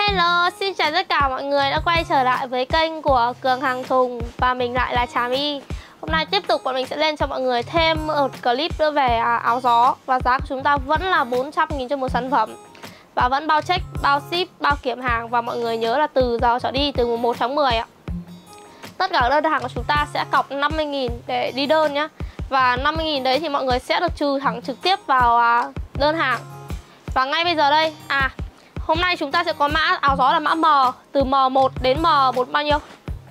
Hello, xin chào tất cả mọi người đã quay trở lại với kênh của Cường Hàng Thùng. Và mình lại là Trà My. Hôm nay tiếp tục bọn mình sẽ lên cho mọi người thêm một clip nữa về áo gió. Và giá của chúng ta vẫn là 400.000 cho một sản phẩm. Và vẫn bao check, bao ship, bao kiểm hàng. Và mọi người nhớ là từ giờ trở đi, từ mùng 1 tháng 10 ạ, tất cả đơn hàng của chúng ta sẽ cọc 50.000 để đi đơn nhá. Và 50.000 đấy thì mọi người sẽ được trừ thẳng trực tiếp vào đơn hàng. Và ngay bây giờ đây, hôm nay chúng ta sẽ có mã áo gió là mã M, từ M1 đến M1 bao nhiêu?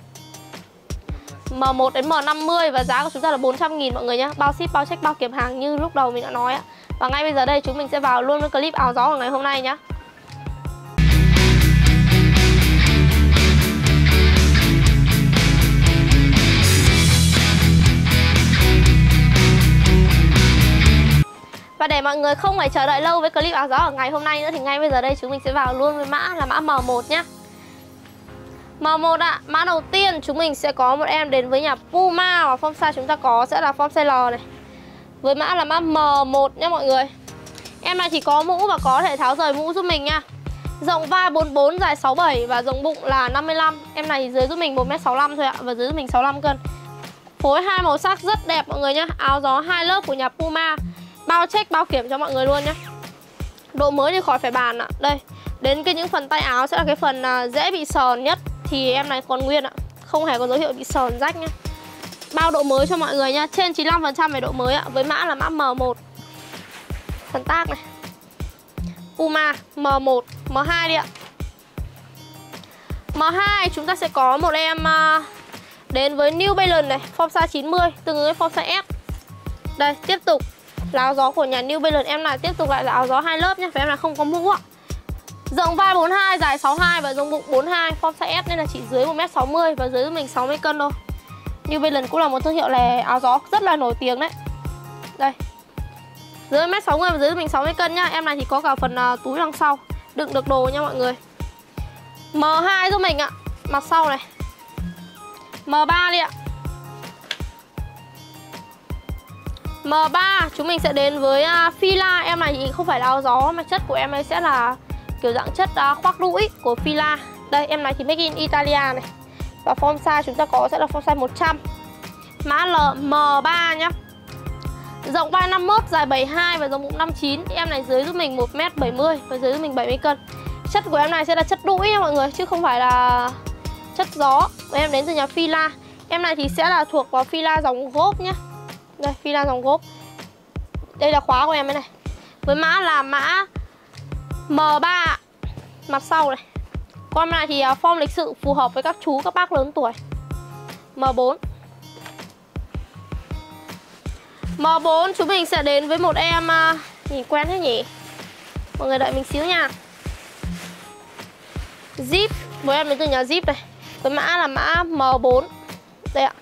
M1 đến M50 và giá của chúng ta là 400.000 mọi người nhé. Bao ship, bao check, bao kiểm hàng như lúc đầu mình đã nói ạ. Và ngay bây giờ đây chúng mình sẽ vào luôn với clip áo gió của ngày hôm nay nhé. Và để mọi người không phải chờ đợi lâu với clip áo gió ở ngày hôm nay nữa thì ngay bây giờ đây chúng mình sẽ vào luôn với mã là mã M1 nhé. M1 ạ, mã đầu tiên chúng mình sẽ có một em đến với nhà Puma và form size chúng ta có sẽ là form size L này. Với mã là mã M1 nhé mọi người. Em này chỉ có mũ và có thể tháo rời mũ giúp mình nha. Rộng vai 44, dài 67 và rộng bụng là 55. Em này dưới giúp mình 1m65 thôi ạ, và dưới giúp mình 65 cân. Phối hai màu sắc rất đẹp mọi người nhé. Áo gió hai lớp của nhà Puma. Bao check, bao kiểm cho mọi người luôn nhé. Độ mới thì khỏi phải bàn ạ. Đây, đến những phần tay áo sẽ là cái phần dễ bị sờn nhất. Thì em này còn nguyên ạ, không hề có dấu hiệu bị sờn rách nhé. Bao độ mới cho mọi người nhá, trên 95% về độ mới ạ. Với mã là mã M1. Phần tag này Puma M1, M2 đi ạ. M2 chúng ta sẽ có một em đến với New Balance này, form size 90, tương ứng với form size S. Đây, tiếp tục là áo gió của nhà New Balance. Em này tiếp tục lại là áo gió hai lớp nhé. Và em này không có mũ ạ. Rộng vai 42, dài 62 và rộng bụng 42, form size S nên là chỉ dưới 1m60 và dưới mình 60 cân thôi. New Balance cũng là một thương hiệu là áo gió rất là nổi tiếng đấy. Đây, dưới 1m60 và dưới mình 60 cân nhá. Em này thì có cả phần túi đằng sau đựng được đồ nha mọi người. M2 giúp mình ạ, mặt sau này. M3 đi ạ. M3 chúng mình sẽ đến với Fila. Em này thì không phải là áo gió mà chất của em ấy sẽ là kiểu dạng chất khoác đũi của Fila. Đây, em này thì made in Italia này. Và form size chúng ta có sẽ là form size 100. Mã L M3 nhá. Rộng vai 51, dài 72 và rộng bụng 59. Em này dưới giúp mình 1m70 và dưới giúp mình 70 cân. Chất của em này sẽ là chất đũi nha mọi người, chứ không phải là chất gió. Và em đến từ nhà Fila. Em này thì sẽ là thuộc vào Fila dòng gốp nhá. Đây, Fila dòng gốp. Đây là khóa của em ấy này. Với mã là mã M3, mặt sau này. Con này thì form lịch sự phù hợp với các chú, các bác lớn tuổi. M4. M4 chúng mình sẽ đến với một em nhìn quen thế nhỉ. Mọi người đợi mình xíu nha. Zip, với em đến từ nhà Zip này. Với mã là mã M4. Đây ạ.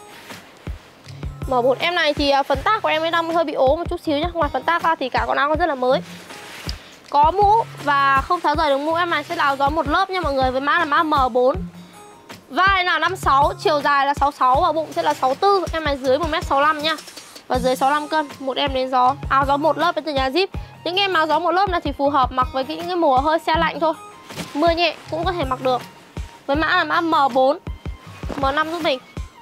M4 em này thì phần tag của em ấy đang hơi bị ố một chút xíu nhá. Ngoài phần tag ra thì cả con áo còn rất là mới. Có mũ và không tháo rời được mũ. Em này sẽ là áo gió một lớp nha mọi người. Với mã là mã M4. Vai là 56, chiều dài là 66 và bụng sẽ là 64. Em này dưới 1m65 nha. Và dưới 65 cân. Một em đến gió. Áo gió một lớp đến từ nhà Zip. Những em áo gió một lớp này thì phù hợp mặc với những cái mùa hơi se lạnh thôi. Mưa nhẹ cũng có thể mặc được. Với mã là mã M4. M5 giúp mình.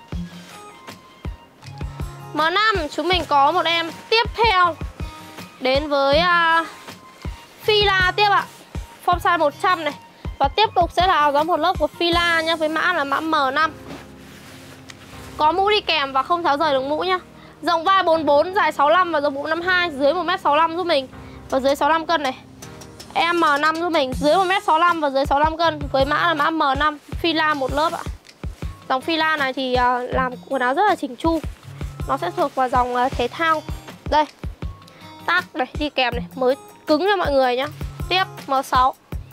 M5 chúng mình có một em tiếp theo đến với Fila tiếp ạ. Form size 100 này. Và tiếp tục sẽ là áo gió một lớp của Fila nhá. Với mã là mã M5. Có mũ đi kèm và không tháo rời được mũ nhá. Rộng vai 44, dài 65 và rộng bụng 52, dưới 1m65 giúp mình và dưới 65 cân này. Em M5 giúp mình, dưới 1m65 và dưới 65 cân. Với mã là mã M5, Fila một lớp ạ. Dòng Fila này thì làm quần áo rất là chỉnh chu. Nó sẽ thuộc vào dòng thể thao. Đây, tag này, đi kèm này, mới cứng cho mọi người nhá. Tiếp M6.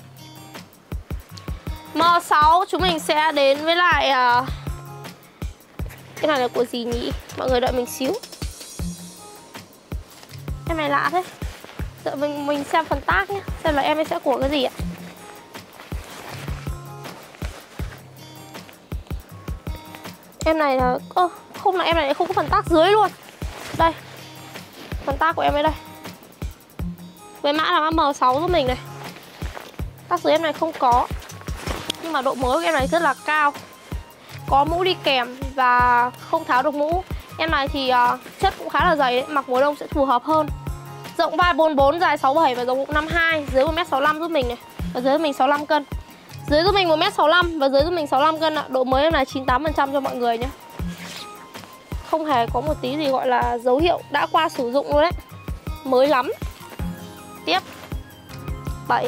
M6 chúng mình sẽ đến với lại cái này là của gì nhỉ? Mọi người đợi mình xíu. Em này lạ thế. Đợi mình xem phần tag nhé. Xem là em ấy sẽ của cái gì ạ. Em này là không, là em này không có phần tag dưới luôn. Đây, phần tag của em ấy đây. Với mã là mã M6 giúp mình này. Tag dưới em này không có, nhưng mà độ mới của em này rất là cao. Có mũ đi kèm và không tháo được mũ. Em này thì chất cũng khá là dày đấy, mặc mùa đông sẽ phù hợp hơn. Rộng vai 44, dài 67 và rộng bụng 52, dưới 1m65 giúp mình này. Và dưới mình 65 cân. Dưới giúp mình 1m65 và dưới giúp mình 65 cân ạ. Độ mới em này 98% cho mọi người nhé. Không hề có một tí gì gọi là dấu hiệu đã qua sử dụng luôn đấy. Mới lắm. Tiếp 7.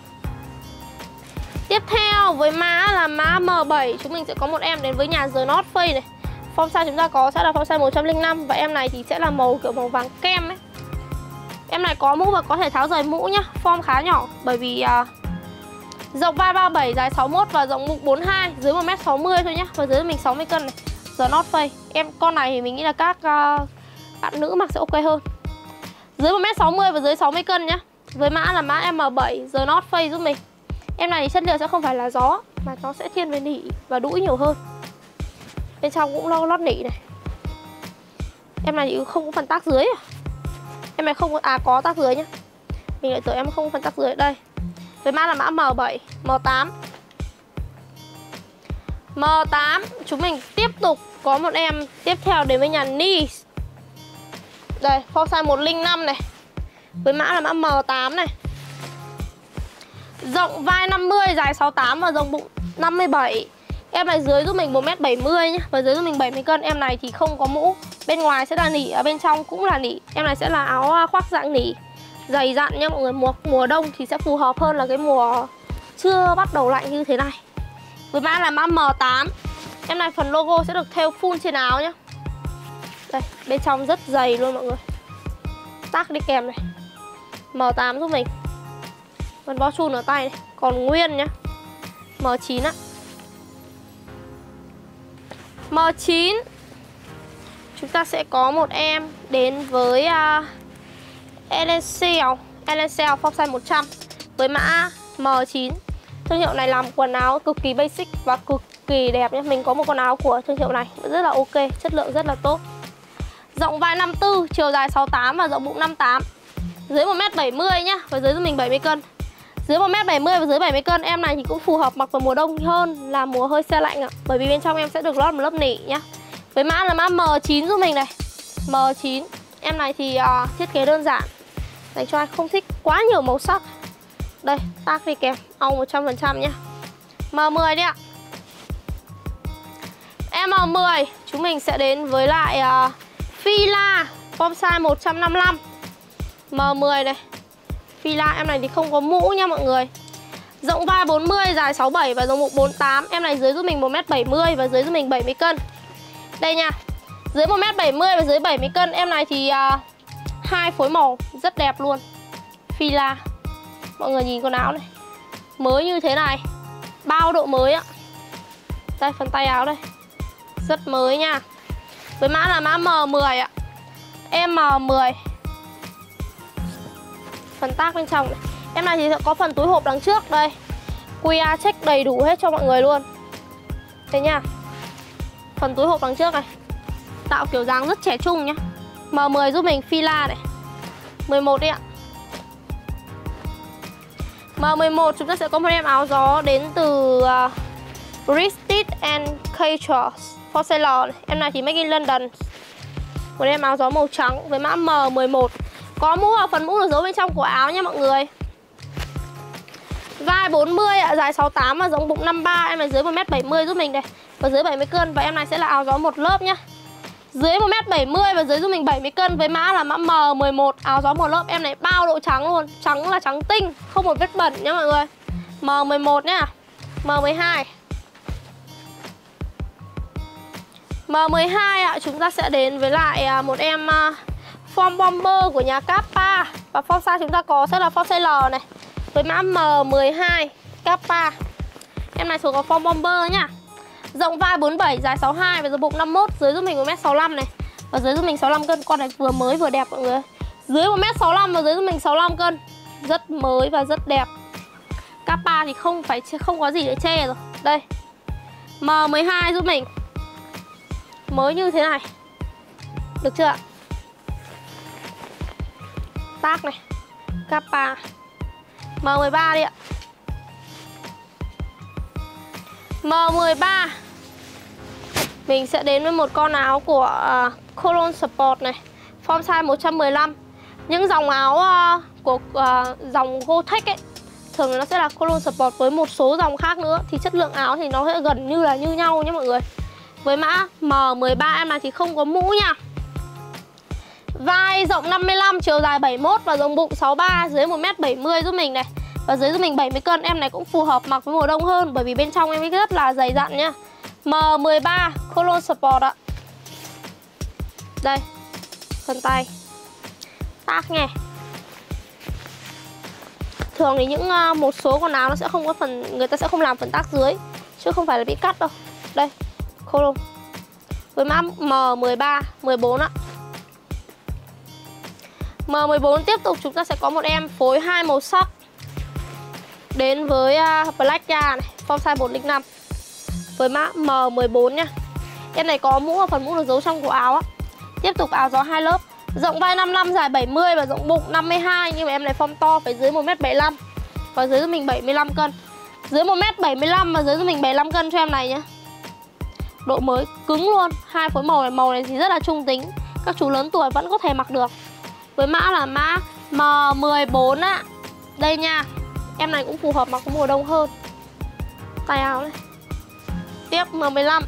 Tiếp theo với mã là mã M7, chúng mình sẽ có một em đến với nhà The North Face này. Form size chúng ta có sẽ là form size 105 và em này thì sẽ là màu kiểu màu vàng kem ấy. Em này có mũ và có thể tháo rời mũ nhá. Form khá nhỏ bởi vì rộng vai 37, dài 61 và rộng bụng 42, dưới 1m60 thôi nhá. Và dưới mình 60 cân này. The North Face. Em con này thì mình nghĩ là các bạn nữ mặc sẽ ok hơn. Dưới 1m60 và dưới 60 cân nhá. Với mã là mã M7 The North Face giúp mình. Em này thì chất liệu sẽ không phải là gió mà nó sẽ thiên về nỉ và đũi nhiều hơn. Bên trong cũng lót nỉ này. Em này thì không có phần tag dưới à? Em này không có, có tag dưới nhá. Mình lại tưởng em không có phần tag dưới. Đây. Với mã là mã M7, M8. M8 chúng mình tiếp tục có một em tiếp theo đến với nhà Nice. Đây, form size 105 này. Với mã là mã M8 này. Rộng vai 50, dài 68 và rộng bụng 57. Em này dưới giúp mình 1m70 nhá. Và dưới giúp mình 70 cân. Em này thì không có mũ. Bên ngoài sẽ là nỉ, ở bên trong cũng là nỉ. Em này sẽ là áo khoác dạng nỉ, dày dặn nha mọi người. Mùa đông thì sẽ phù hợp hơn là cái mùa chưa bắt đầu lạnh như thế này. Với mã là mã M8. Em này phần logo sẽ được thêu full trên áo nhá. Đây, bên trong rất dày luôn mọi người. Tag đi kèm này. M8 giúp mình. Phần bo chun ở tay này, còn nguyên nhá. M9 á. M9 chúng ta sẽ có một em đến với Elencel form size 100 với mã M9. Thương hiệu này làm quần áo cực kỳ basic và cực kỳ đẹp nhé. Mình có một quần áo của thương hiệu này rất là ok, chất lượng rất là tốt. Rộng vai 54, chiều dài 68 và rộng bụng 58. Dưới 1m70 nhá, và dưới giúp mình 70 cân. Dưới 1m70 và dưới 70 cân. Em này thì cũng phù hợp mặc vào mùa đông hơn là mùa hơi se lạnh ạ. Bởi vì bên trong em sẽ được lót một lớp nỉ nhá. Với mã là mã M9 giúp mình này. M9. Em này thì thiết kế đơn giản, dành cho ai không thích quá nhiều màu sắc. Đây, tag đi kèm, ong 100% nhá. M10 đi ạ. Em M10 chúng mình sẽ đến với lại Fila form size 155. M10 này. Fila em này thì không có mũ nha mọi người. Rộng vai 40, dài 67 và rộng bụng 48. Em này dưới giúp mình 1m70 và dưới giúp mình 70 cân. Đây nha. Dưới 1m70 và dưới 70 cân. Em này thì hai phối màu rất đẹp luôn. Fila. Mọi người nhìn quần áo này. Mới như thế này. Bao độ mới ạ. Đây phần tay áo đây. Rất mới nha. Với mã là mã M10 ạ. M10. Phần tag bên trong này. Em này thì sẽ có phần túi hộp đằng trước đây. QR check đầy đủ hết cho mọi người luôn. Đây nha. Phần túi hộp đằng trước này. Tạo kiểu dáng rất trẻ trung nhá. M10 giúp mình Fila này. 11 đi ạ. M11 chúng ta sẽ có một em áo gió đến từ British and Casual for Sailor này. Em này thì Made in London. Một em áo gió màu trắng với mã M11. Có mũ ở phần mũ được giấu bên trong của áo nha mọi người. Vai 40 ạ, dài 68 và rộng bụng 53. Em này dưới 1m70 giúp mình đây. Và dưới 70 cân. Và em này sẽ là áo gió một lớp nhá. Dưới 1m70 và dưới giúp mình 70 cân. Với mã là mã M11. Áo gió một lớp. Em này bao độ trắng luôn. Trắng là trắng tinh, không một vết bẩn nhá mọi người. M11 nhá. M12. M12 ạ, chúng ta sẽ đến với lại một em form bomber của nhà Kappa. Và form size chúng ta có sẽ là form size L này. Với mã M12 Kappa. Em này thuộc có form bomber nhá. Rộng vai 47, dài 62 và rộng bụng 51. Dưới giúp mình 1m65 này. Và dưới giúp mình 65 cân. Con này vừa mới vừa đẹp mọi người. Dưới 1m65 và dưới giúp mình 65 cân. Rất mới và rất đẹp. Kappa thì không có gì để chê rồi. Đây. M12 giúp mình. Mới như thế này. Được chưa ạ? Tag này. Kappa. M13 đi ạ. M13 mình sẽ đến với một con áo của Colon Sport này, form size 115. Những dòng áo của dòng Gotex ấy thường nó sẽ là Colon Sport với một số dòng khác nữa, thì chất lượng áo thì nó sẽ gần như là như nhau nhé mọi người. Với mã M13 em này thì không có mũ nha. Vai rộng 55, chiều dài 71 và rộng bụng 63, dưới 1m70 giúp mình này. Và dưới giúp mình 70 cân, em này cũng phù hợp mặc với mùa đông hơn bởi vì bên trong em rất là dày dặn nhá. M13 Colon Sport ạ. Đây, phần tay tác nghe. Thường thì những một số quần áo nó sẽ không có phần, người ta sẽ không làm phần tác dưới chứ không phải là bị cắt đâu. Đây, Colon với mã M13, 14 ạ. M14 tiếp tục chúng ta sẽ có một em phối 2 màu sắc đến với Black Da này, form size 105 với mã M14 nhá. Em này có mũ, ở phần mũ được giấu trong cổ áo á. Tiếp tục áo gió 2 lớp, rộng vai 55, dài 70 và rộng bụng 52, nhưng mà em này form to phải dưới 1m75 và dưới mình 75 cân. Dưới 1m75 và dưới mình 75 cân cho em này nhá. Độ mới cứng luôn. Hai phối màu này thì rất là trung tính, các chú lớn tuổi vẫn có thể mặc được. Với mã là mã M14 ạ. Đây nha. Em này cũng phù hợp mặc mùa đông hơn. Tay áo này. Tiếp M15.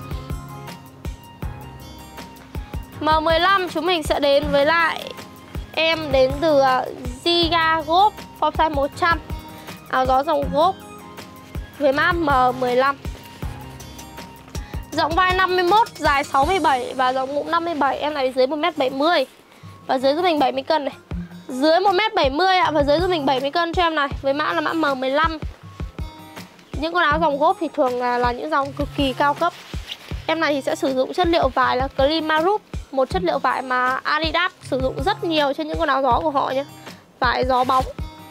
M15 chúng mình sẽ đến với lại em đến từ Ziga Group, form size 100. Áo gió dòng Group với mã M15. Rộng vai 51, dài 67 và rộng bụng 57, em này dưới 1m70 và dưới giúp mình 70 cân này. Dưới 1m70 ạ, và dưới giúp mình 70 cân cho em này, với mã là mã M15. Những con áo dòng Group thì thường là những dòng cực kỳ cao cấp. Em này thì sẽ sử dụng chất liệu vải là Climarup, một chất liệu vải mà Adidas sử dụng rất nhiều trên những con áo gió của họ nhé. Vải gió bóng.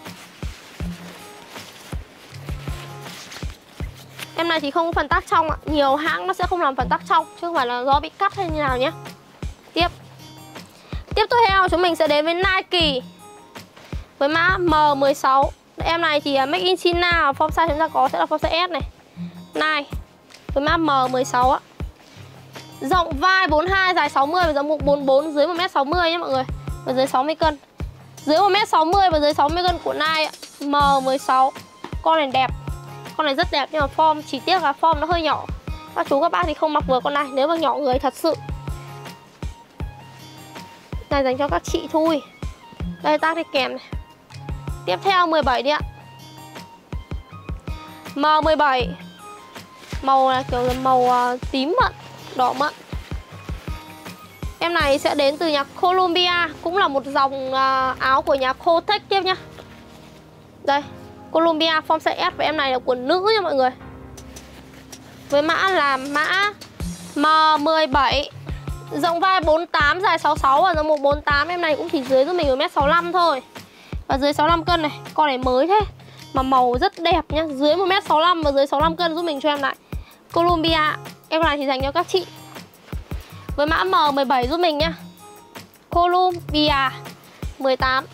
Em này thì không có phần tác trong ạ. Nhiều hãng nó sẽ không làm phần tác trong, chứ không phải là do bị cắt hay như nào nhé. Tiếp tục theo chúng mình sẽ đến với Nike với mã M16. Em này thì make in China, form size chúng ta có sẽ là form size S này. Nike với mã M16 á. Rộng vai 42, dài 60 và rộng bụng 44, dưới 1m60 nhé mọi người. Và dưới 60 cân. Dưới 1m60 và dưới 60 cân của Nike M16. Con này đẹp. Con này rất đẹp nhưng mà form chỉ tiếc là form nó hơi nhỏ. Các chú các bác thì không mặc vừa con này nếu mà nhỏ người thật sự. Này dành cho các chị thôi. Đây tác đi kèm này. Tiếp theo 17 đi ạ. M17. Màu là kiểu là màu tím mận, đỏ mận. Em này sẽ đến từ nhà Columbia, cũng là một dòng áo của nhà Gotex tiếp nhá. Đây, Columbia form size S và em này là quần nữ nha mọi người. Với mã là mã M17. Rộng vai 48, dài 66 và rộng bụng 48, em này cũng chỉ dưới giúp mình 1m65 thôi. Và dưới 65 cân này, con này mới thế mà màu rất đẹp nhá, dưới 1m65 và dưới 65 cân giúp mình cho em lại. Columbia, em này thì dành cho các chị. Với mã M17 giúp mình nhá. Columbia 18.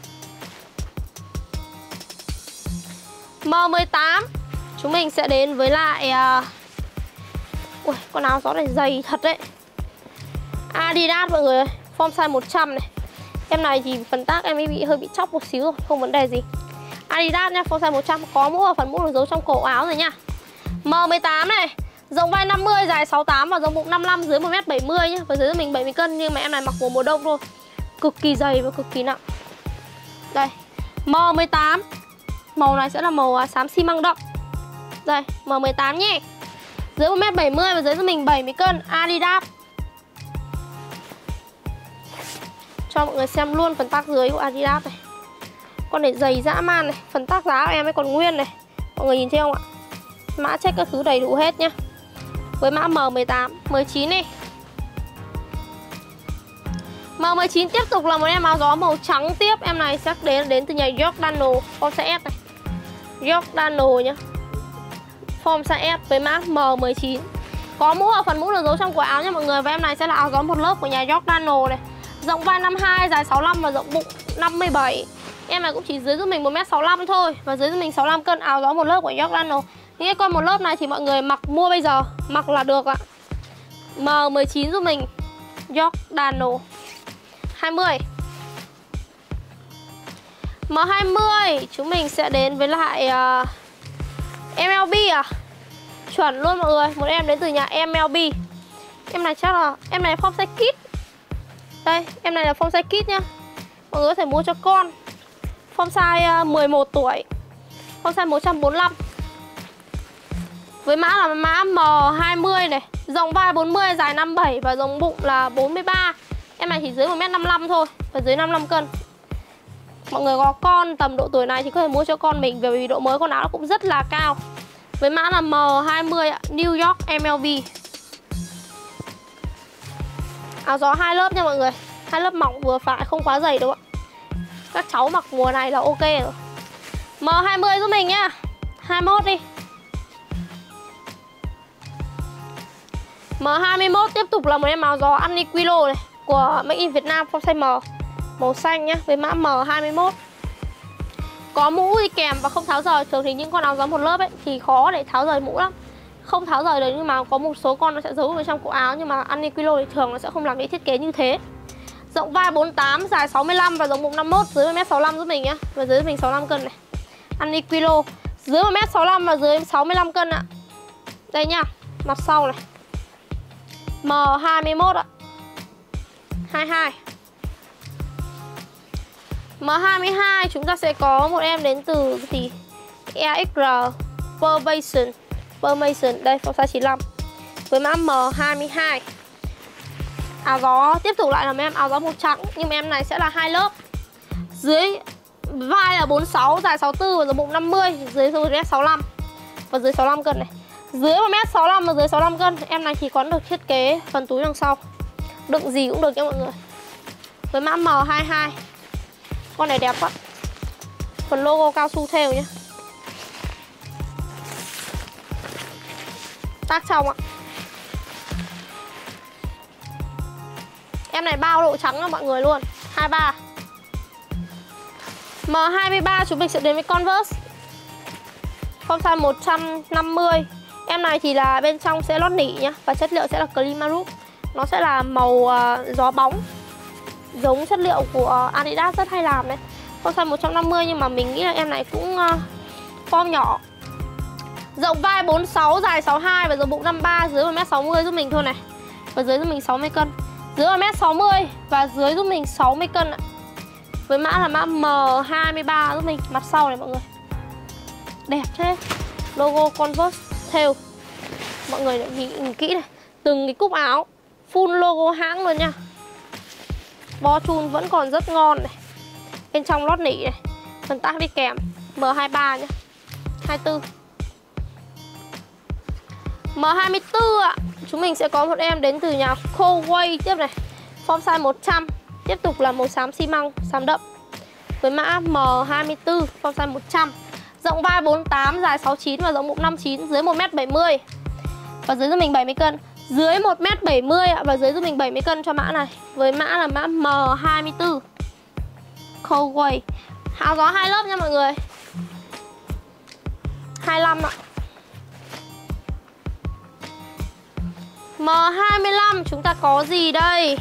M18 chúng mình sẽ đến với lại ui, con áo gió này dày thật đấy. Adidas mọi người ơi, form size 100 này. Em này thì phần tác em ấy hơi bị chóc một xíu rồi, không vấn đề gì. Adidas nha, form size 100, có mũ và phần mũ được giấu trong cổ áo rồi nha. M18 này, rộng vai 50, dài 68 và rộng bụng 55, dưới 1m70 nhá. Và dưới mình 70 cân nhưng mà em này mặc mùa đông thôi. Cực kỳ dày và cực kỳ nặng. Đây, M18. Màu này sẽ là màu xám xi măng đậm. Đây, M18 nhé. Dưới 1m70 và dưới mình 70 cân, Adidas. Cho mọi người xem luôn phần tác dưới của Adidas này. Con này dày dã man này. Phần tác giá của em ấy còn nguyên này. Mọi người nhìn thấy không ạ? Mã check các thứ đầy đủ hết nhá. Với mã M18, 19 này. M19 tiếp tục là một em áo gió màu trắng tiếp. Em này sẽ đến từ nhà Giordano, form size S này. Giordano nhá. Form size S với mã M19. Có mũ ở phần mũ được giấu trong cổ áo nha mọi người. Và em này sẽ là áo gió một lớp của nhà Giordano này. Rộng vai 52, dài 65 và rộng bụng 57. Em này cũng chỉ dưới giúp mình 1m65 thôi. Và dưới giúp mình 65 cân, áo gió một lớp của Giordano. Những cái con một lớp này thì mọi người mặc mua bây giờ, mặc là được ạ. M19 giúp mình, Giordano 20. M20 chúng mình sẽ đến với lại MLB à. Chuẩn luôn mọi người, một em đến từ nhà MLB. Em này chắc là, em này form size kit. Đây, em này là form size kit nhá. Mọi người có thể mua cho con. Form size 11 tuổi, form size 145. Với mã là mã M20 này, rộng vai 40, dài 57 và rộng bụng là 43. Em này chỉ dưới 1m55 thôi, và dưới 55 cân. Mọi người có con tầm độ tuổi này thì có thể mua cho con mình, bởi vì độ mới con áo nó cũng rất là cao. Với mã là M20 New York MLB. Áo gió 2 lớp nha mọi người, 2 lớp mỏng vừa phải, không quá dày đâu ạ. Các cháu mặc mùa này là ok rồi. M20 giúp mình nhá. 21 đi. M21 tiếp tục là một em áo gió Uniqlo này, của Made in Việt Nam, form size M, màu xanh nhá, với mã M21. Có mũ đi kèm và không tháo rời. Thường thì những con áo gió một lớp ấy thì khó để tháo rời mũ lắm, không tháo rời được, nhưng mà có một số con nó sẽ giấu ở trong cổ áo. Nhưng mà Uniqlo thì thường nó sẽ không làm cái thiết kế như thế. Rộng vai 48, dài 65 và rộng bụng 51, dưới 1m65 giúp mình nhá. Và dưới mình 65 cân này. Uniqlo dưới 1m65 và dưới 65 cân ạ. Đây nhá, mặt sau này. M21 ạ. 22. M22 chúng ta sẽ có một em đến từ gì? EXR Permason. Đây, form size 95. Với mã M22. Áo gió tiếp tục lại là mấy em áo gió màu trắng, nhưng mà em này sẽ là 2 lớp. Dưới vai là 46, dài 64 và rộng bụng 50, dưới 1m65 và dưới 65 cân này. Dưới 1m65 và dưới 65 cân. Em này thì có được thiết kế phần túi đằng sau, đựng gì cũng được nha mọi người. Với mã M22. Con này đẹp quá. Phần logo cao su thêu nhé. Tác trong ạ. Em này bao độ trắng cho mọi người luôn. 23. M23 chúng mình sẽ đến với Converse, form size 150. Em này thì là bên trong sẽ lót nỉ nhá, và chất liệu sẽ là Climarook. Nó sẽ là màu gió bóng, giống chất liệu của Adidas rất hay làm đấy. Form size 150 nhưng mà mình nghĩ là em này cũng form nhỏ. Rộng vai 46, dài 62 và rộng bụng 53, dưới 1m60 giúp mình thôi này. Và dưới giúp mình 60 cân. Dưới 1m60 và dưới giúp mình 60 cân ạ. Với mã là mã M23 giúp mình. Mặt sau này mọi người. Đẹp thế. Logo Converse thêu. Mọi người nhìn kỹ này. Từng cái cúc áo full logo hãng luôn nha. Bo chun vẫn còn rất ngon này. Bên trong lót nỉ này. Phần tác đi kèm. M23 nhá. 24. M24 ạ. Chúng mình sẽ có một em đến từ nhà Coway tiếp này. Form size 100. Tiếp tục là màu xám xi măng, xám đậm. Với mã M24, form size 100. Rộng vai 48, dài 69 và rộng bụng 59, dưới 1m70. Và dưới giúp mình 70 cân. Dưới 1m70 ạ, và dưới giúp mình 70 cân cho mã này. Với mã là mã M24 Coway. Áo gió 2 lớp nha mọi người. 25 ạ. M25 chúng ta có gì đây?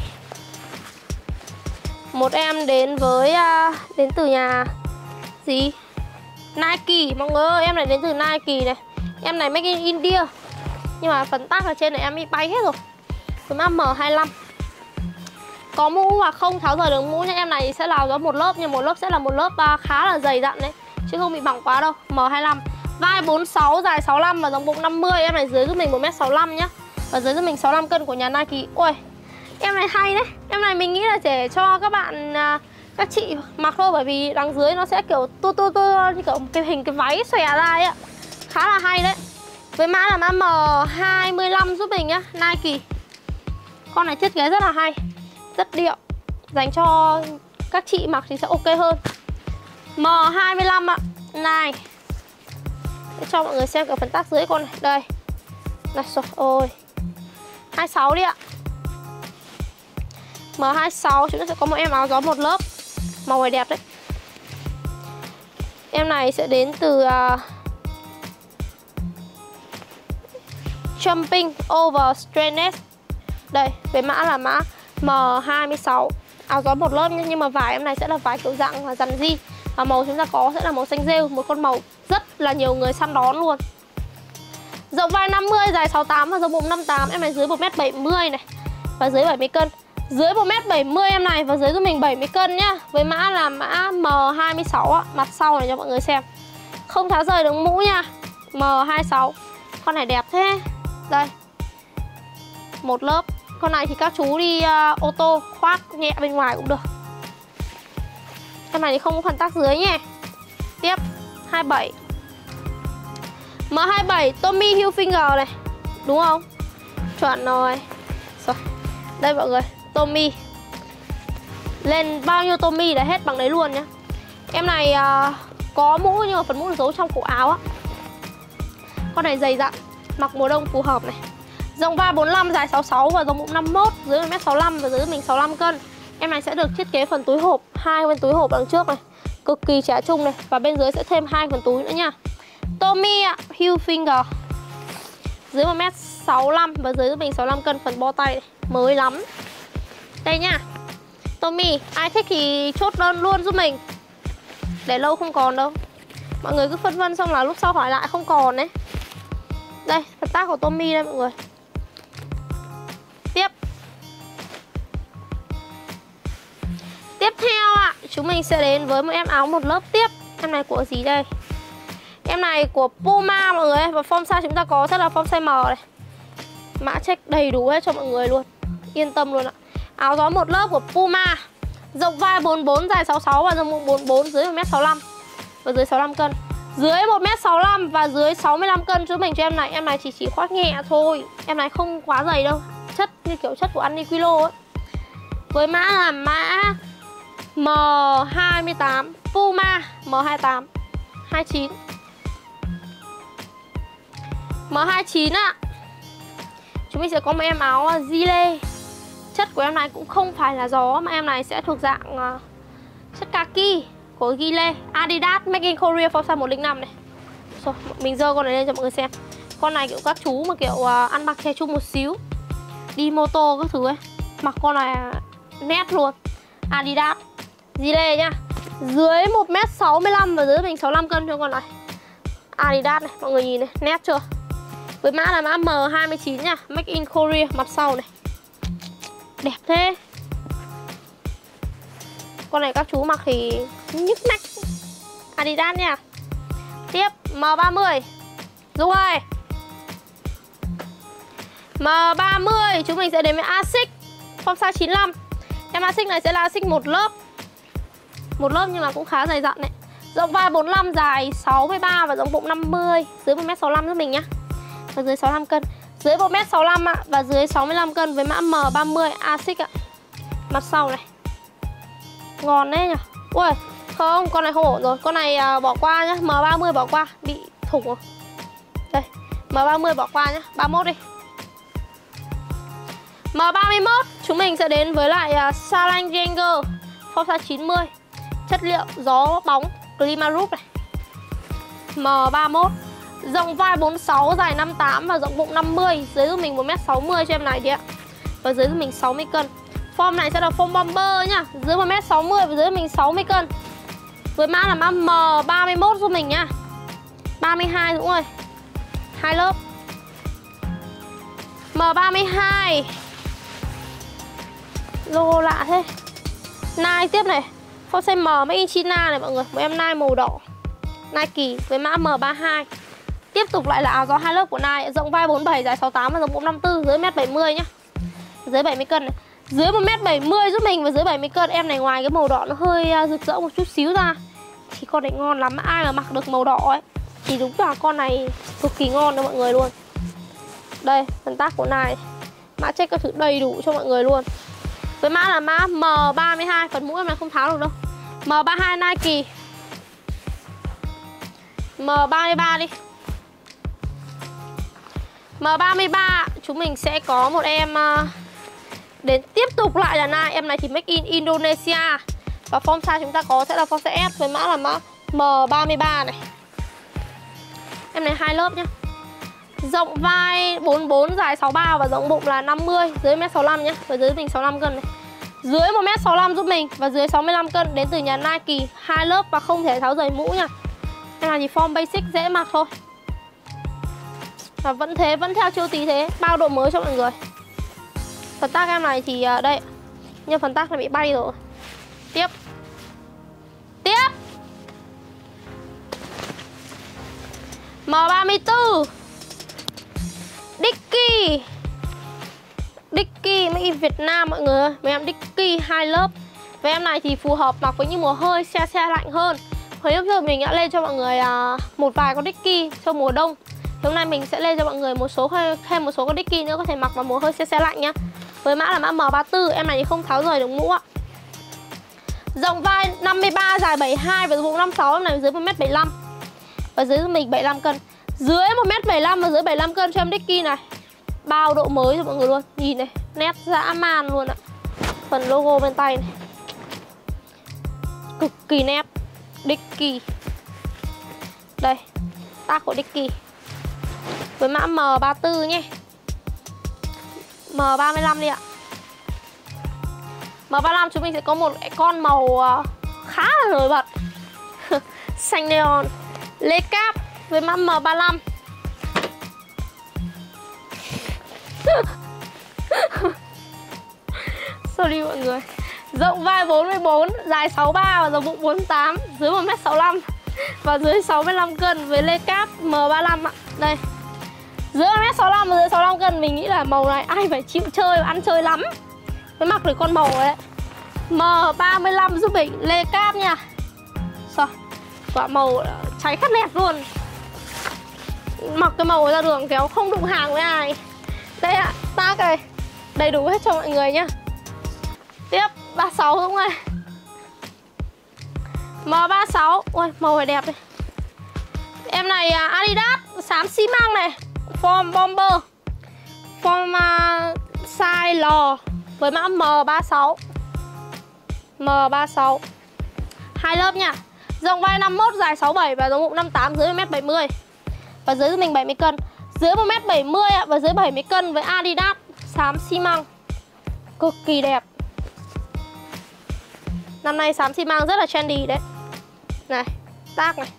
Một em đến với đến từ nhà gì? Nike. Mọi người ơi, em này đến từ Nike này. Em này make in India, nhưng mà phần tác ở trên này em bị bay hết rồi. Với mã M25. Có mũ và không tháo rời được mũ nha. Em này sẽ là gió một lớp, nhưng một lớp sẽ là một lớp khá là dày dặn đấy, chứ không bị bỏng quá đâu. M25. Vai 46, dài 65 và rộng bụng 50. Em này dưới giúp mình 1m65 nhá. Và dưới giúp mình 65 cân của nhà Nike. Ui, em này hay đấy. Em này mình nghĩ là để cho các bạn, các chị mặc thôi, bởi vì đằng dưới nó sẽ kiểu tu như kiểu cái hình cái váy xòe ra ấy ạ. Khá là hay đấy. Với mã là mã M25 giúp mình nhá, Nike. Con này thiết kế rất là hay, rất điệu, dành cho các chị mặc thì sẽ ok hơn. M25 ạ. Này, để cho mọi người xem cả phần tác dưới con này. Đây. Này rồi, ôi 26 đi ạ. M26 chúng ta sẽ có một em áo gió một lớp. Màu này đẹp đấy. Em này sẽ đến từ Jumping Over Straightness. Đây, với mã là mã M26. Áo gió một lớp nhé, nhưng mà vải em này sẽ là vải kiểu dạng và dằn di. Và màu chúng ta có sẽ là màu xanh rêu, một con màu rất là nhiều người săn đón luôn. Rộng vai 50, dài 68 và rộng bụng 58. Em này dưới 1m70 này và dưới 70 cân. Dưới 1m70 em này và dưới giúp mình 70 cân nhá. Với mã là mã M26 á, mặt sau này cho mọi người xem. Không tháo rời được mũ nha. M26. Con này đẹp thế. Đây. Một lớp. Con này thì các chú đi ô tô khoác nhẹ bên ngoài cũng được. Con này thì không có phần tắc dưới nhé. Tiếp 27. M27 Tommy Hilfiger này. Đúng không? Chuẩn rồi. Rồi. Đây mọi người, Tommy. Lên bao nhiêu Tommy là hết bằng đấy luôn nhá. Em này có mũ nhưng mà phần mũ giấu trong cổ áo á. Con này dày dặn, mặc mùa đông phù hợp này. Rộng vai 45, dài 66 và rộng bụng 51, dưới 1m65 và dưới mình 65 cân. Em này sẽ được thiết kế phần túi hộp, 2 bên túi hộp đằng trước này, cực kỳ trẻ trung này, và bên dưới sẽ thêm 2 phần túi nữa nha. Tommy Hilfiger. Dưới 1m65 và dưới mình 65 cân, phần bo tay này, mới lắm. Đây nha. Tommy, ai thích thì chốt đơn luôn giúp mình. Để lâu không còn đâu. Mọi người cứ phân vân xong là lúc sau hỏi lại không còn đấy. Đây, phần tác của Tommy đây mọi người. Tiếp theo ạ, chúng mình sẽ đến với một em áo một lớp tiếp. Em này của gì đây? Em này của Puma mọi người. Và form size chúng ta có sẽ là form size M này. Mã check đầy đủ hết cho mọi người luôn. Yên tâm luôn ạ. Áo gió một lớp của Puma. Rộng vai 44, dài 66 và rộng bụng 44, dưới 1m65 và dưới 65 cân. Dưới 1m65 và dưới 65 cân giúp mình cho em này. Em này chỉ khoác nhẹ thôi. Em này không quá dày đâu. Chất như kiểu chất của Uniqlo ấy. Với mã là mã M28 Puma M28 29. M29 ạ. Chúng mình sẽ có một em áo gilet. Chất của em này cũng không phải là gió, mà em này sẽ thuộc dạng chất kaki của gilet Adidas Made in Korea form size 105 này. Rồi, mình dơ con này lên cho mọi người xem. Con này kiểu các chú mà kiểu ăn mặc trẻ trung một xíu, đi mô tô các thứ ấy, mặc con này nét luôn. Adidas gilet nhá. Dưới 1m65 và dưới mình 65 cân cho con này. Adidas này, mọi người nhìn này, nét chưa? Với mã là mã M29 nha, Made in Korea, mặt sau này. Đẹp thế. Con này các chú mặc thì nhức nách. Adidas nha. Tiếp M30. Dung ơi. M30 chúng mình sẽ đến với Asics form size 95. Em Asics này sẽ là Asics một lớp. Một lớp nhưng mà cũng khá dày dặn đấy. Rộng vai 45, dài 63 và rộng bụng 50, dưới 1m65 giúp mình nhá. Và dưới 65 cân. Dưới 1m65 ạ và dưới 65 cân với mã M30 Asics ạ. Mặt sau này. Ngon đấy nhỉ. Ui, không, con này không ổn rồi. Con này bỏ qua nhá, M30 bỏ qua, bị thủng rồi. Đây, M30 bỏ qua nhá, 31 đi. M31 chúng mình sẽ đến với lại Salang Janger form size 90. Chất liệu gió bóng Climaroop này. M31. Rộng vai 46, dài 58 và rộng bụng 50, dưới giúp mình 1m60 cho em này đi ạ. Và dưới giúp mình 60 cân. Form này sẽ là form bomber nhá, dưới 1m60 và dưới mình 60 cân. Với mã là mã M31 giúp mình nhá. 32 Dũng ơi. 2 lớp. M32. Logo lạ thế. Nike tiếp này. Form size M Made in China này mọi người. Một em Nike màu đỏ. Nike với mã M32. Tiếp tục lại là áo gió 2 lớp của Nike. Rộng vai 47, dài 68 và rộng bụng 54, dưới 1m70 nhá. Dưới 70 cân này. Dưới 1m70 giúp mình và dưới 70 cân. Em này ngoài cái màu đỏ nó hơi rực rỡ một chút xíu ra thì con này ngon lắm. Ai mà mặc được màu đỏ ấy thì đúng là con này cực kỳ ngon cho mọi người luôn. Đây, phần tác của Nike. Mã check các thứ đầy đủ cho mọi người luôn. Với mã là mã M32. Phần mũ em này không tháo được đâu. M32 Nike. M33 đi. M33 chúng mình sẽ có một em đến tiếp tục lại là Nike. Em này thì Made in Indonesia. Và form size chúng ta có sẽ là form size S với mã là mã M33 này. Em này 2 lớp nhá. Rộng vai 44, dài 63 và rộng bụng là 50, dưới 1m65 nhé. Và dưới mình 65 cân này. Dưới 1m65 giúp mình và dưới 65 cân, đến từ nhà Nike, 2 lớp và không thể tháo rời mũ nha. Em này thì form basic dễ mặc thôi. Và vẫn thế, vẫn theo chiêu tí thế, bao độ mới cho mọi người. Phần tag em này thì đây, nhưng phần tag này bị bay rồi. Tiếp M34 Dickie Made in Việt Nam mọi người ơi. Mấy em Dickie 2 lớp. Và em này thì phù hợp mặc với những mùa hơi se lạnh hơn. Hồi hôm trước mình đã lên cho mọi người một vài con Dickie cho mùa đông. Hôm nay mình sẽ lên cho mọi người thêm một số con Dickie nữa có thể mặc vào mùa hơi se lạnh nhá. Với mã là mã M34, em này thì không tháo rời được mũ ạ. Rộng vai 53, dài 72 và bụng 56, em này dưới 1m75. Và dưới mình 75 cân. Dưới 1m75 và dưới 75 cân cho em Dickie này. Bao độ mới cho mọi người luôn. Nhìn này, nét dã man luôn ạ. Phần logo bên tay này cực kỳ nét. Dickie. Đây, tag của Dickie. Với mã M34 nhé. M35 đi ạ. M35 chúng mình sẽ có một con màu khá là nổi bật. Xanh neon. Lê cáp với mã M35. Sorry mọi người. Rộng vai 44, dài 63 và rộng bụng 48, dưới 1m65 và dưới 65 cân với lê cáp M35 ạ. Đây. Dưới 1m65 và dưới 65 cân, mình nghĩ là màu này ai phải chịu chơi và ăn chơi lắm mới mặc được con màu đấy. M35 giúp mình, lê cáp nha. Rồi, quả màu cháy khát nẹt luôn. Mặc cái màu ra đường kéo không đụng hàng với ai. Đây ạ, tag này đầy đủ hết cho mọi người nhá. Tiếp 36 đúng không? M36. Ui, màu này đẹp này. Em này Adidas xám xi măng này, form bomber, form size L với mã M36. M36 2 lớp nha. Rộng vai 51, dài 67 và rộng bụng 58, dưới 1m70 và dưới mình 70 cân. Dưới 1m70 ạ và dưới 70 cân với Adidas xám xi măng. Cực kỳ đẹp. Năm nay xám xi măng rất là trendy đấy. Này, tag này.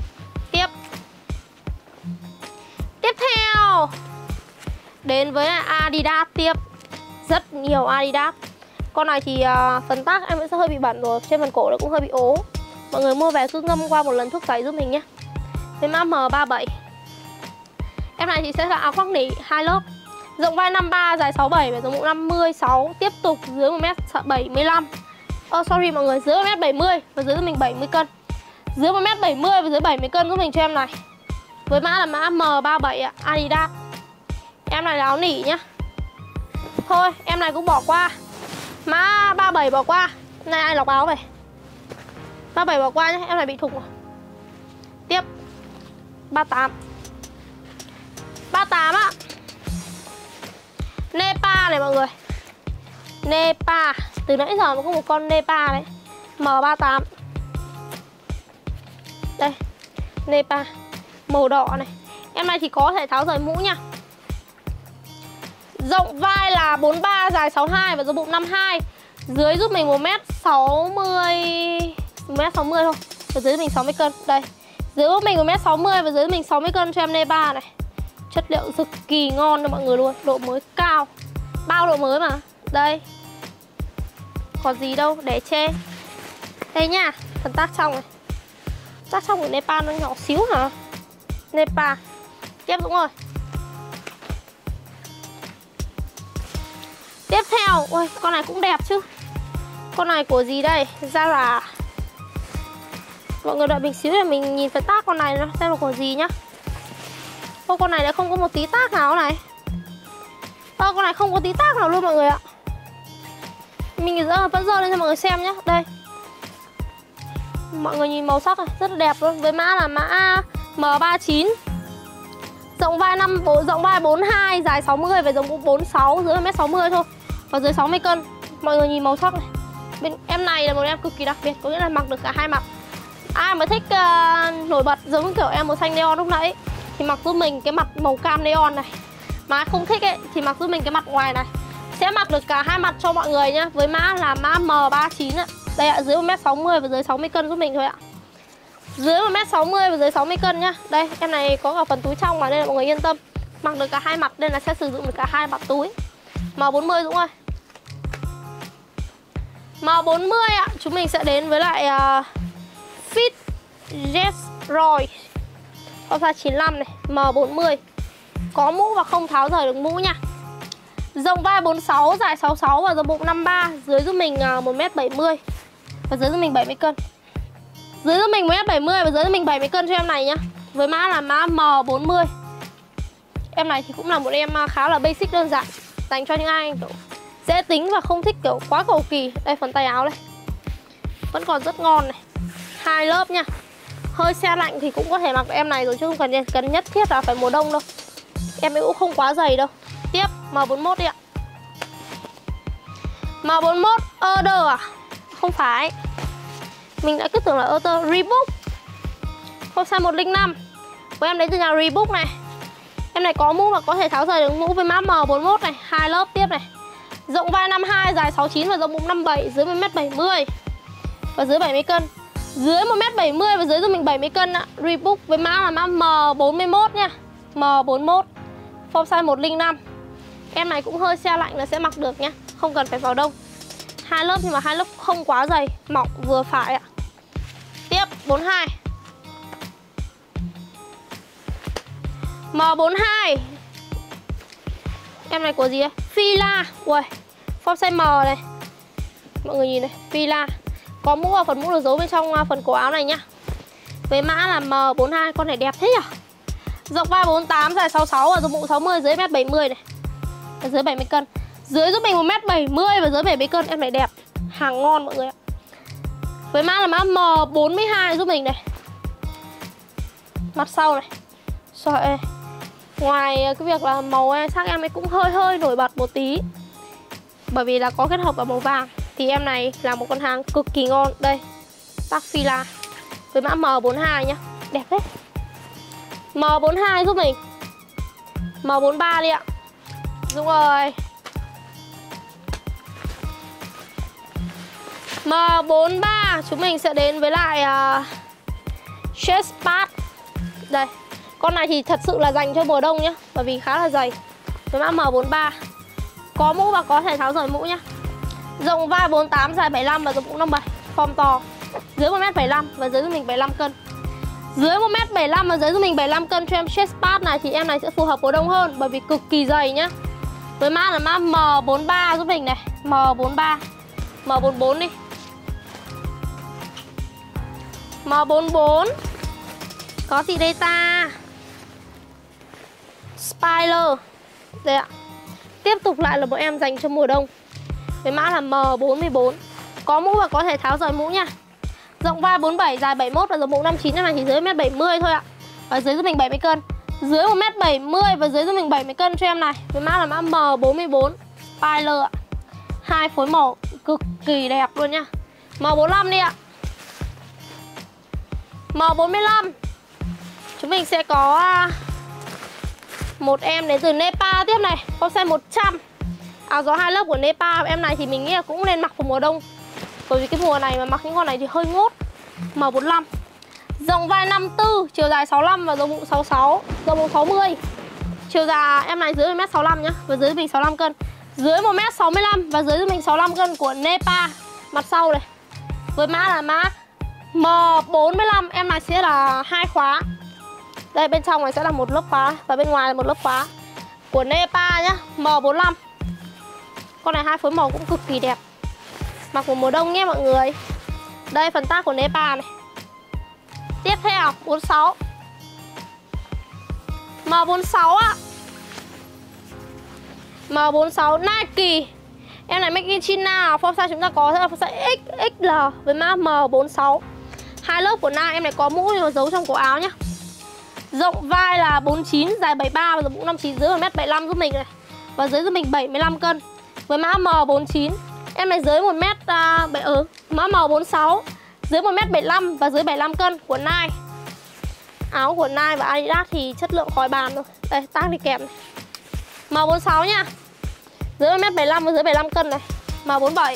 Tiếp theo đến với Adidas tiếp. Rất nhiều Adidas. Con này thì phần tag em sẽ hơi bị bẩn rồi. Trên phần cổ nó cũng hơi bị ố. Mọi người mua về cứ ngâm qua một lần thuốc tẩy giúp mình nhé. Với mã M37. Em này thì sẽ là áo khoác nỉ 2 lớp. Rộng vai 53, dài 67 và rộng bụng 56. Tiếp tục dưới 1m75. Sorry mọi người, dưới 1m70 và dưới mình 70 cân. Dưới 1m70 và dưới 70 cân giúp mình cho em này. Với mã là mã M37 ạ, Adidas. Em này là áo nỉ nhá. Thôi, em này cũng bỏ qua. Mã 37 bỏ qua. Này ai lọc áo về. 37 bỏ qua nhé, em này bị thủng rồi. Tiếp 38. 38 á. Nepa này mọi người. Nepa. Từ nãy giờ nó có một con Nepa đấy. M38. Đây, Nepa màu đỏ này. Em này thì có thể tháo rời mũ nha. Rộng vai là 43, dài 62 và rộng bụng 52. Dưới giúp mình 1m60 thôi. Và dưới mình 60 cân. Đây. Dưới giúp mình 1m60 và dưới mình 60 cân cho em Nepa này. Chất liệu cực kỳ ngon cho mọi người luôn. Độ mới cao. Bao độ mới mà. Đây. Còn gì đâu để chê. Đây nha. Phần tag trong này. Tag trong của Nepa nó nhỏ xíu hả? Nepa. Tiếp đúng rồi. Tiếp theo. Ui, con này cũng đẹp chứ. Con này của gì đây? Zara. Mọi người đợi mình xíu để mình nhìn phần tag con này nó xem là của gì nhá. Ô, con này lại không có một tí tag nào này. Con này không có tí tag nào luôn mọi người ạ. Mình vẫn dơ lên cho mọi người xem nhá. Đây. Mọi người nhìn màu sắc này, rất là đẹp luôn. Với mã là mã M39. Rộng vai 42, dài 60 và rộng bụng 46, dưới 1m60 thôi. Và dưới 60 cân. Mọi người nhìn màu sắc này. Bên em này là một em cực kỳ đặc biệt, có nghĩa là mặc được cả hai mặt. Ai mà thích nổi bật giống kiểu em màu xanh neon lúc nãy thì mặc giúp mình cái mặt màu cam neon này. Mà ai không thích ấy thì mặc giúp mình cái mặt ngoài này. Sẽ mặc được cả hai mặt cho mọi người nhá. Với mã là mã M39 ạ. Đây ạ, dưới 1m60 và dưới 60 cân giúp mình thôi ạ. Dưới 1m60 và dưới 60 cân nhá. Đây, em này có cả phần túi trong mà nên là mọi người yên tâm. Mặc được cả hai mặt nên là sẽ sử dụng được cả hai mặt túi. M40 Dũng ơi. M40 ạ, chúng mình sẽ đến với lại Fit Yes Roy. Con size 95 này, M40. Có mũ và không tháo rời được mũ nha. Rộng vai 46, dài 66 và rộng bụng 53. Dưới giúp mình 1m70 và dưới giúp mình 70 cân. Dưới giúp mình 1m70 và dưới giúp mình 70 cân cho em này nhá. Với mã là mã M40. Em này thì cũng là một em khá là basic đơn giản, dành cho những ai kiểu dễ tính và không thích kiểu quá cầu kỳ. Đây phần tay áo đây, vẫn còn rất ngon này. 2 lớp nha. Hơi se lạnh thì cũng có thể mặc em này rồi chứ không cần nhất thiết là phải mùa đông đâu. Em ấy cũng không quá dày đâu. Tiếp M41 đi ạ. M41 Order à? Không phải. Mình đã cứ tưởng là Order. Reebok. Không size 105. Với em đến từ nhà Reebok này. Em này có mũ và có thể tháo rời được mũ với mã M41 này. 2 lớp tiếp này. Rộng vai 52, dài 69 và rộng bụng 57. Dưới 1m70 và dưới 70 cân. Dưới 1m70 và dưới giúp mình 70 cân ạ. Reebok với mã là mã M41 nha. M41. Form size 105. Em này cũng hơi se lạnh là sẽ mặc được nhá, không cần phải vào đông. 2 lớp nhưng mà 2 lớp không quá dày, mỏng vừa phải ạ. Tiếp 42. M42. Em này của gì đây? Fila. Ui, form size M này. Mọi người nhìn này, Fila. Có mũ và phần mũ được giấu bên trong phần cổ áo này nhá. Với mã là M42. Con này đẹp thế nhỉ? Rộng vai 48, dài 66 và rộng bụng 60, dưới 1m70 này. Và dưới 70 cân. Dưới giúp mình 1m70 và dưới 70 cân. Em này đẹp, hàng ngon mọi người ạ. Với mã là mã M42 giúp mình này. Mặt sau này. Trời ơi. Ngoài cái việc là màu sắc em ấy cũng hơi nổi bật một tí, bởi vì là có kết hợp vào màu vàng, thì em này là một con hàng cực kỳ ngon. Đây, tag Fila với mã M42 nhá. Đẹp đấy. M42 giúp mình. M43 đi ạ. Đúng rồi. M43 chúng mình sẽ đến với lại Chest Pad. Đây. Con này thì thật sự là dành cho mùa đông nhá, bởi vì khá là dày. Với mã M43. Có mũ và có thể tháo rời mũ nhá. Rộng vai 48, dài 75 và rộng bụng 57. Form to. Dưới 1m75 và dưới giúp mình 75 cân. Dưới 1m75 và dưới giúp mình 75 cân cho em chest pad này thì em này sẽ phù hợp mùa đông hơn, bởi vì cực kỳ dày nhá. Với mã là mã M43 giúp mình này. M43. M44 đi. M44. Có gì đây ta? Spiler. Đây ạ. Tiếp tục lại là một em dành cho mùa đông. Với mã là M44. Có mũ và có thể tháo rời mũ nha. Rộng vai 47, dài 71 và rộng bụng 59. Em này chỉ dưới 1m70 thôi ạ. Và dưới giúp mình 70 cân. Dưới 1m70 và dưới giúp mình 70 cân cho em này. Với mã là mã M44 Spiler ạ. 2 phối màu cực kỳ đẹp luôn nha. M45 đi ạ. M45. Chúng mình sẽ có một em đến từ Nepal tiếp này. Con size 100. Áo gió 2 lớp của Nepal. Em này thì mình nghĩ là cũng nên mặc vào mùa đông, bởi vì cái mùa này mà mặc những con này thì hơi ngốt. M45. Rộng vai 54, chiều dài 65 và rộng bụng 66, rộng bụng 60. Chiều dài em này dưới 1m65 nhá, và dưới mình 65 cân. Dưới 1m65 và dưới mình 65 cân của Nepal. Mặt sau này. Với mã là mã M45. Em này sẽ là 2 khóa. Đây, bên trong này sẽ là một lớp khóa và bên ngoài là một lớp khóa của Nepal nhá. M45. Con này 2 phối màu cũng cực kỳ đẹp, mặc vào mùa đông nhé mọi người. Đây phần tag của Nepal này. Tiếp theo 46. M46 ạ. M46 Nike. Em này make in China. Form size chúng ta có sẽ là form size XXL với mã M46. 2 lớp của Nike. Em này có mũ nhưng mà giấu trong cổ áo nhá. Rộng vai là 49, dài 73 và rộng bụng 59, dưới 1m75 giúp mình này. Và dưới giúp mình 75 cân. Với mã M49. Em này dưới 1m mã M46, dưới 1m75 và dưới 75 cân của Nike. Áo của Nike và Adidas thì chất lượng khỏi bàn rồi. Đây, tag đi kèm này. M46 nha. Dưới 1m75 và dưới 75 cân này. M47.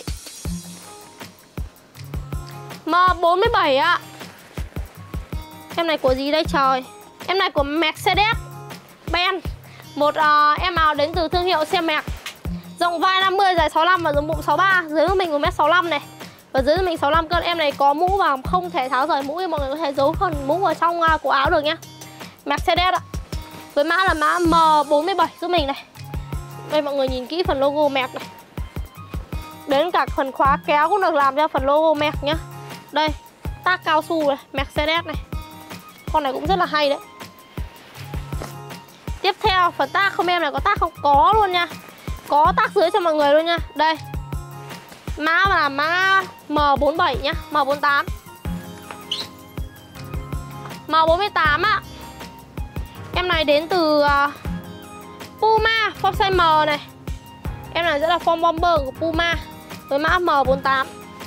M47 ạ. Em này của gì đây trời? Em này của Mercedes Benz. Một em áo đến từ thương hiệu xe Merc. Rộng vai 50, dài 65 và rộng bụng 63. Dưới của mình 1m65 này. Và dưới của mình 65 cân. Em này có mũ và không thể tháo rời mũ, mọi người có thể giấu phần mũ vào trong cổ áo được nhá. Mercedes ạ. Với mã là mã M47 giúp mình này. Đây mọi người nhìn kỹ phần logo Merc này. Đến cả phần khóa kéo cũng được làm cho phần logo Merc nhá. Đây, tag cao su này, Mercedes này. Con này cũng rất là hay đấy. Tiếp theo phần tag không em này có tag không? Có luôn nha. Có tag dưới cho mọi người luôn nha. Đây. Mã là mã M47 nhá, M48. M48 ạ. Em này đến từ Puma, form size M này. Em này sẽ là form bomber của Puma với mã M48.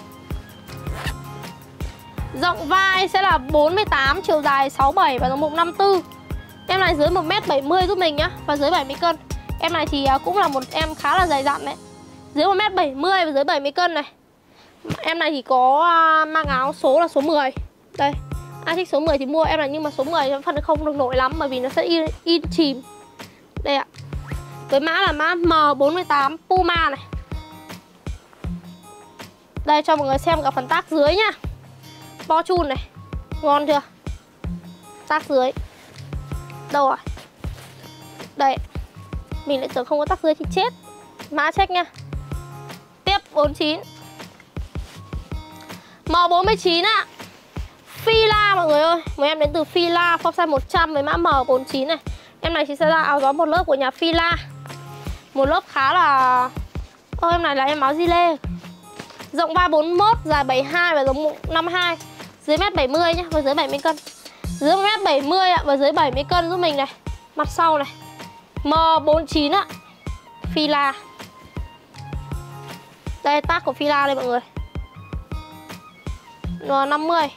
Rộng vai sẽ là 48, chiều dài 67 và rộng bụng 54. Em này dưới 1m70 giúp mình nhá, và dưới 70 cân. Em này thì cũng là một em khá là dày dặn đấy. Dưới 1m70 và dưới 70 cân này. Em này thì có mang áo số là số 10. Đây, ai thích số 10 thì mua em này, nhưng mà số 10 phần không được nổi lắm bởi vì nó sẽ in chìm. Đây ạ. Với mã là mã M48 Puma này. Đây cho mọi người xem cả phần tag dưới nhá. Bo chun này. Ngon chưa? Tag dưới. Đâu rồi? Đây. Mình lại tưởng không có tag dưới thì chết. Mã check nha. Tiếp 49. M49 ạ. Fila mọi người ơi. Mấy em đến từ Fila, form size 100 với mã M49 này. Em này thì sẽ là áo gió một lớp của nhà Fila. Một lớp khá là... em này là em áo gilet. Rộng vai 41, dài 72 và rộng bụng 52. Dưới 1m70 nhá, và dưới 70 cân. Dưới 1m70 ạ, và dưới 70 cân giúp mình này. Mặt sau này. M49 ạ. Fila. Đây tag của Fila đây mọi người. M50.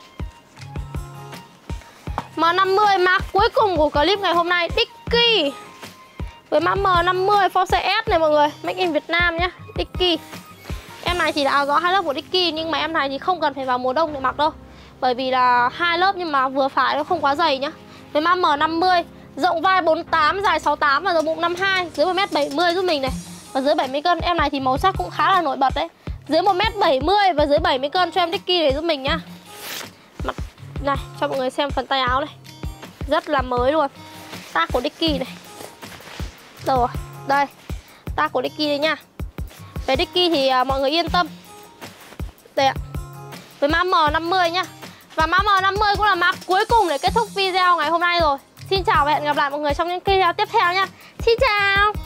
M50 mã cuối cùng của clip ngày hôm nay, Dickie. Với mã M50 form size S này mọi người, make in Việt Nam nhá, Dickie. Em này chỉ là áo gió 2 lớp của Dickie, nhưng mà em này thì không cần phải vào mùa đông để mặc đâu. Bởi vì là 2 lớp nhưng mà vừa phải, nó không quá dày nhá. Với mã M50, rộng vai 48, dài 68 và rộng bụng 52, dưới 1m70 giúp mình này. Và dưới 70 cân, em này thì màu sắc cũng khá là nổi bật đấy. Dưới 1m70 và dưới 70 cân cho em Dickie này giúp mình nhá. Mặt này, cho mọi người xem phần tay áo này. Rất là mới luôn. Tag của Dickie này. Rồi, đây. Tag của Dickie đây nha. Về Dickie thì mọi người yên tâm. Đây ạ. Với mã M50 nhá. Và mã M50 cũng là mã cuối cùng để kết thúc video ngày hôm nay rồi. Xin chào và hẹn gặp lại mọi người trong những video tiếp theo nha. Xin chào.